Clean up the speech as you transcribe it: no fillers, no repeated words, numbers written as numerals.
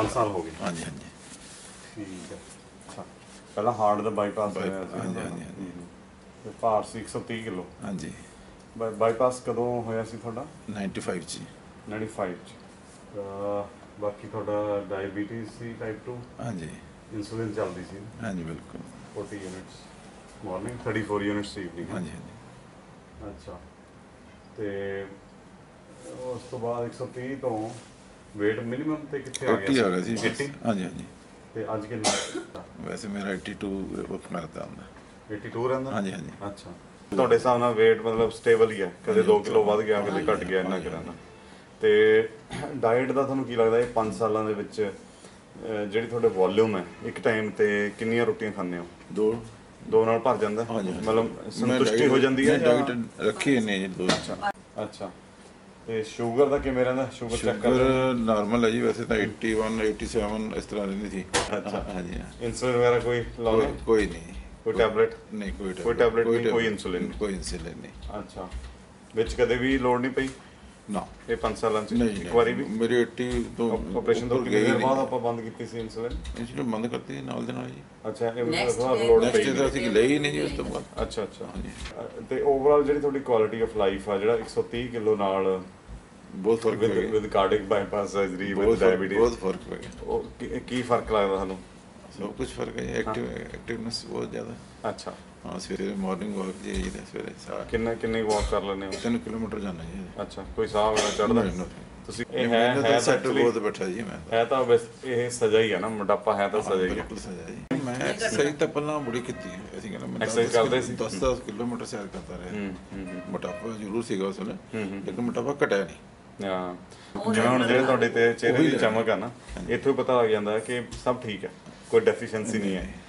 5 साल हो गए। हाँ जी हाँ जी ठीक है। अच्छा पहला हार्ट का बाईपास होया हाँ जी हाँ जी हाँ जी ते भार सी 130 किलो। हाँ जी बाईपास कदों होया सी तुहाडा? 95 जी 95 च। बाकी तुहाडा डायबिटीज़ सी टाइप 2? हाँ जी इंसुलिन चलदी सी? हाँ जी बिल्कुल 40 यूनिट्स मॉर्निंग 34 यूनिट्स इवनिंग। हाँ जी हाँ जी अच्छा ते उस तो बाद 130 तो वेट मिनिमम ते कित्थे आ 80 आ गया गया सी? जी 80 हाँ जी हाँ जी ते अज किन्ना? वैसे मेरा 82 वर्क करता ਹੁੰਦਾ 82 ਰਹਿੰਦਾ? हाँ जी हाँ जी ਅੱਛਾ ਤੁਹਾਡੇ ਹਿਸਾਬ ਨਾਲ weight ਮਤਲਬ ਸਟੇਬਲ ਹੀ ਹੈ, ਕਦੇ 2 ਕਿਲੋ ਵੱਧ ਗਿਆ ਕਦੇ ਘਟ ਗਿਆ ਇੰਨਾ ਕਰਾਂਗਾ। ਤੇ ਡਾਈਟ ਦਾ ਤੁਹਾਨੂੰ ਕੀ ਲੱਗਦਾ ਇਹ 5 ਸਾਲਾਂ ਦੇ ਵਿੱਚ ਜਿਹੜੀ ਤੁਹਾਡੇ ਵੋਲਿਊਮ ਹੈ ਇੱਕ ਟਾਈਮ ਤੇ ਕਿੰਨੀਆਂ ਰੋਟੀਆਂ ਖਾਂਦੇ ਹੋ? ਦੋ ਨਾਲ ਭਰ ਜਾਂਦਾ ਮਤਲਬ ਸੰਤੁਸ਼ਟੀ ਹੋ ਜਾਂਦੀ ਹੈ? ਡਾਈਟ ਰੱਖੀ ਨੇ ਜੀ ਦੋ। ਅੱਛਾ ਤੇ ਸ਼ੂਗਰ ਦਾ ਕਿਵੇਂ ਰਹਿੰਦਾ? ਸ਼ੂਗਰ ਚੈੱਕ ਸ਼ੂਗਰ ਨਾਰਮਲ ਹੈ ਜੀ ਵੈਸੇ ਤਾਂ 81 87 ਇਸ ਤਰ੍ਹਾਂ ਰਹਿੰਦੀ ਸੀ। ਅੱਛਾ हाँ जी ਇੰਸੂਲਿਨ ਵਗੈਰਾ ਕੋਈ ਲਾਉਂਦੇ? कोई नहीं ਕੋਈ ਟੈਬਲੇਟ? नहीं ਕੋਈ ਟੈਬਲੇਟ ਨਹੀਂ, ਕੋਈ ਇੰਸੂਲਿਨ? कोई इंसुलिन नहीं। ਅੱਛਾ ਵਿੱਚ ਕਦੇ ਵੀ ਲੋੜ ਨਹੀਂ ਪਈ ना ਇਹ 5 ਸਾਲਾਂ ਚ नहीं ਇੱਕ ਵਾਰੀ ਵੀ? मेरी 80 तो ਆਪਰੇਸ਼ਨ ਤੋਂ ਕਿੰਨੀ ਦੇਰ ਬਾਅਦ ਆਪਾਂ ਬੰਦ ਕੀਤੀ ਸੀ ਇੰਸੂਲਿਨ? इंसुलिन बंद करती है नाल दे नाल जी। ਅੱਛਾ ਇਹ ਮਤਲਬ ਲੋੜ नेक्स्ट ਪਈ डे तो ਅਸੀਂ ਲਈ ਨਹੀਂ ਜੀ ਉਸ ਤੋਂ ਬਾਅਦ। ਅੱਛਾ ਅੱਛਾ ਤੇ ਓਵਰਆਲ ਜਿਹੜੀ ਤੁਹਾਡੀ ਕੁਆਲਿਟੀ ਆਫ ਲਾਈਫ ਆ ਜਿਹੜਾ 130 ਕਿਲੋ ਨਾਲ बहुत फर्क पै गया with cardiac bypass surgery with बहुत ਡਾਇਬੀਟੀਜ਼ फर्क पै गया। ਉਹ ਕੀ ਫਰਕ ਲੱਗਦਾ ਤੁਹਾਨੂੰ? सब कुछ फर्क है एक्टिवनेस बहुत ज़्यादा। ਅੱਛਾ हाँ सवेरे मॉर्निंग वॉक जी सवेरे ਕਿੰਨੇ ਵਾਕ ਕਰ ਲੈਂਦੇ ਹੋ? 3 ਕਿਲੋਮੀਟਰ ਜਾਣਾ ਜੀ। ਅੱਛਾ ਕੋਈ ਸਾਹ ਵਗੈਰਾ ਚੜਦਾ? ਤੁਸੀਂ ਇਹ ਹੈ ਸੈਟ actually- ਬਹੁਤ ਬੈਠਾ ਜੀ ਮੈਂ ਹੈ ਤਾਂ ਬਸ ਇਹ ਸਜ਼ਾ ਹੀ ਹੈ ਨਾ, ਮੋਟਾਪਾ ਹੈ ਤਾਂ ਸਜ਼ਾ ਹੀ ਹੈ। ਬਿਲਕੁਲ ਸਜ਼ਾ ਜੀ। ਮੈਂ ਐਕਸਰਸਾਈਜ਼ ਤਾਂ ਪਹਿਲਾਂ ਬੜੀ ਕੀਤੀ ਹੈ, ਅਸੀਂ ਕਹਿੰਦਾ ਮੈਂ Exercise ਕਰਦੇ ਸੀ? 10 ਕਿਲੋਮੀਟਰ ਸੈਰ ਕਰਦਾ ਰਿਹਾ। ਮੋਟਾਪਾ ਜ਼ਰੂਰ ਸੀਗਾ ਉਸ ਵੇਲੇ ਲੇਕਿਨ ਮੋਟਾਪਾ ਘਟਿਆ ਨਹੀਂ। ਹਾਂ ਜਿਵੇਂ ਹੁਣ ਜਿਹੜੇ ਤੁਹਾਡੇ ਤੇ ਚਿਹਰੇ ਦੀ ਚਮਕ ਆ ਨਾ ਇੱਥੋਂ ਹੀ ਪਤਾ ਲੱਗ ਜਾਂਦਾ ਹੈ ਕਿ ਸਭ ਠੀਕ ਹੈ, ਕੋਈ ਡੈਫੀਸ਼ੀਐਂਸੀ ਨਹੀਂ ਹੈ।